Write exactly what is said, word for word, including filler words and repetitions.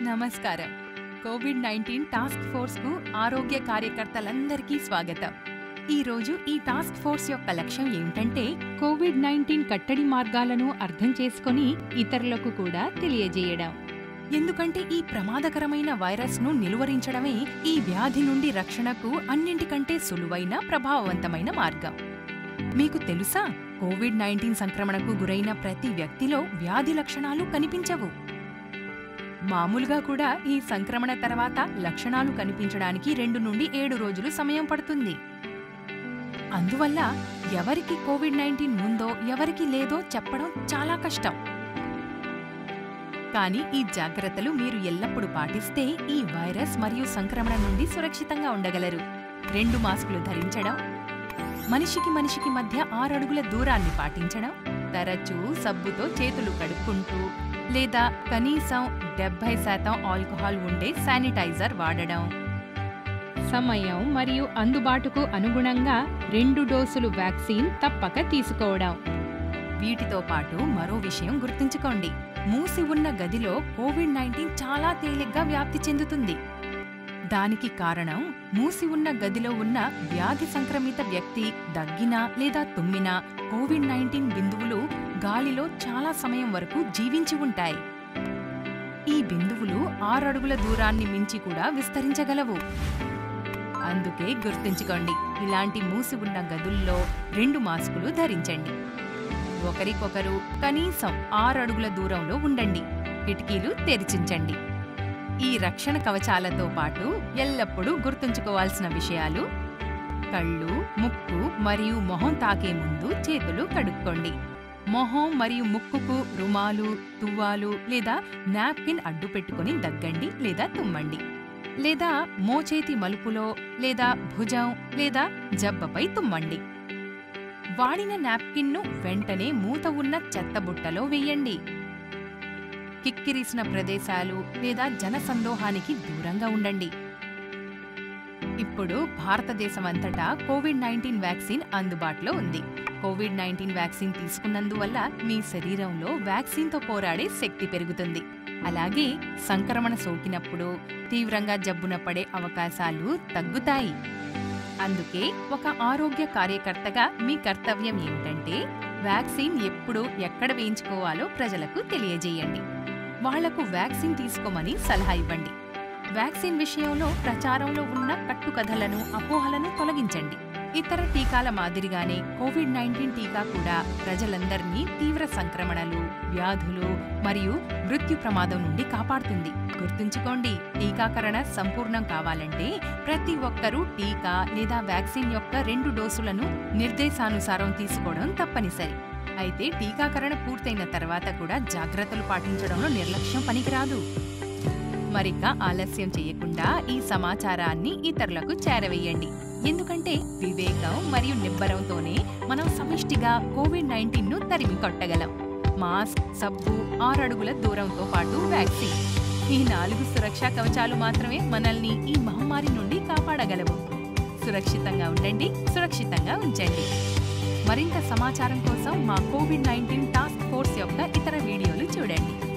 నమస్కారం. Covid nineteen task force కు ఆరోగ్య కార్యకర్తలందరికీ స్వాగతం. ఈ రోజు ఈ టాస్క్ ఫోర్స్ యొక్క లక్ష్యం ఏమిటంటే కోవిడ్ నైన్టీన్ కట్టడి మార్గాలను అర్థం చేసుకుని ఇతరులకు కూడా తెలియజేయడం. ఎందుకంటే ఈ ప్రమాదకరమైన వైరస్ ను నిలువరించడమే ఈ వ్యాధి నుండి రక్షణకు అన్నింటికంటే సులువైన ప్రభావవంతమైన మార్గం. మీకు తెలుసా, కోవిడ్ నైన్టీన్ సంక్రమణకు గురైన ప్రతి వ్యక్తిలో వ్యాధి లక్షణాలు కనిపించవు. మామూలుగా కూడా ఈ సంక్రమణ తర్వాత లక్షణాలు కనిపించడానికి రెండు నుండి ఏడు రోజులు సమయం పడుతుంది. అందువల్ల ఎవరికి కోవిడ్ నైన్టీన్ ఉందో ఎవరికి లేదో చెప్పడం చాలా కష్టం. కానీ ఈ జాగ్రత్తలు మీరు ఎల్లప్పుడూ పాటిస్తే ఈ వైరస్ మరియు సంక్రమణ నుండి సురక్షితంగా ఉండగలరు. రెండు మాస్కులు ధరించడం, మనిషికి మనిషికి మధ్య ఆరడుగుల దూరాన్ని పాటించడం, తరచూ సబ్బుతో చేతులు కడుక్కుంటూ లేదా కనీసం డెబ్బై శాతం ఆల్కహాల్ ఉండే శానిటైజర్ వాడడం, సమయం మరియు అందుబాటుకు అనుగుణంగా రెండు డోసులు వ్యాక్సిన్ తప్పక తీసుకోవడం. వీటితో పాటు మరో విషయం గుర్తుంచుకోండి, మూసి ఉన్న గదిలో కోవిడ్ నైన్టీన్ చాలా తేలిగ్గా వ్యాప్తి చెందుతుంది. దానికి కారణం మూసి ఉన్న గదిలో ఉన్న వ్యాధి సంక్రమిత వ్యక్తి దగ్గినా లేదా తుమ్మినా కోవిడ్ నైన్టీన్ బిందువులు గాలిలో చాలా సమయం వరకు జీవించి ఉంటాయి. ఈ బిందువులు ఆరడుగుల దూరాన్ని మించి కూడా విస్తరించగలవు. అందుకే గుర్తుంచుకోండి, ఇలాంటి మూసి ఉన్న గదుల్లో రెండు మాస్కులు ధరించండి. ఒకరికొకరు కనీసం ఆరడుగుల దూరంలో ఉండండి. కిటికీలు తెరిచించండి. ఈ రక్షణ కవచాలతో పాటు ఎల్లప్పుడూ గుర్తుంచుకోవాల్సిన విషయాలు: కళ్ళు, ముక్కు మరియు మొహం తాకే ముందు చేతులు కడుక్కోండి. మొహం మరియు ముక్కుకు రుమాలు, తువ్వాలు లేదా నాప్కిన్ అడ్డు పెట్టుకుని దగ్గండి లేదా తుమ్మండి. లేదా మోచేతి మలుపులో లేదా భుజం లేదా జబ్బపై తుమ్మండి. వాడిన నాప్కిన్ను వెంటనే మూత ఉన్న చెత్తబుట్టలో వెయ్యండి. కిక్కిరిసిన ప్రదేశాలు లేదా జనసందోహానికి దూరంగా ఉండండి. ఇప్పుడు భారతదేశమంతటా కోవిడ్ నైన్టీన్ వ్యాక్సిన్ అందుబాటులో ఉంది. కోవిడ్ నైన్టీన్ వ్యాక్సిన్ తీసుకున్నందువల్ల మీ శరీరంలో వ్యాక్సిన్తో పోరాడే శక్తి పెరుగుతుంది. అలాగే సంక్రమణ సోకినప్పుడు తీవ్రంగా జబ్బున పడే అవకాశాలు తగ్గుతాయి. అందుకే ఒక ఆరోగ్య కార్యకర్తగా మీ కర్తవ్యం ఏమిటంటే వ్యాక్సిన్ ఎప్పుడు ఎక్కడ వేయించుకోవాలో ప్రజలకు తెలియజేయండి. వాళ్లకు వ్యాక్సిన్ తీసుకోమని సలహా ఇవ్వండి. వ్యాక్సిన్ విషయంలో ప్రచారంలో ఉన్న కట్టుకథలను, అపోహలను తొలగించండి. ఇతర టీకాల మాదిరిగానే కోవిడ్ నైన్టీన్ టీకా కూడా ప్రజలందరినీ తీవ్ర సంక్రమణలు, వ్యాధులు మరియు మృత్యు ప్రమాదం నుండి కాపాడుతుంది. గుర్తుంచుకోండి, టీకాకరణ సంపూర్ణం కావాలంటే ప్రతి ఒక్కరూ టీకా లేదా వ్యాక్సిన్ యొక్క రెండు డోసులను నిర్దేశానుసారం తీసుకోవడం తప్పనిసరి. అయితే టీకాకరణ పూర్తయిన తర్వాత కూడా జాగ్రత్తలు పాటించడంలో నిర్లక్ష్యం పనికిరాదు. మరిక ఆలస్యం చేయకుండా ఈ సమాచారాన్ని ఇతరులకు చేరవేయండి. ఎందుకంటే వివేకం మరియు నిబ్బరంతోనే మనం సమిష్టిగా కోవిడ్ నైన్టీన్ ను తరిమి కొట్టగలం. మాస్క్, సబ్బు, ఆరడుగుల దూరంతో పాటు వ్యాక్సిన్, ఈ నాలుగు సురక్షా కవచాలు మాత్రమే మనల్ని ఈ మహమ్మారి నుండి కాపాడగలవు. సురక్షితంగా ఉండండి, సురక్షితంగా ఉంచండి. మరింత సమాచారం కోసం మా కోవిడ్ నైన్టీన్ టాస్క్ ఫోర్స్ యొక్క ఇతర వీడియోలు చూడండి.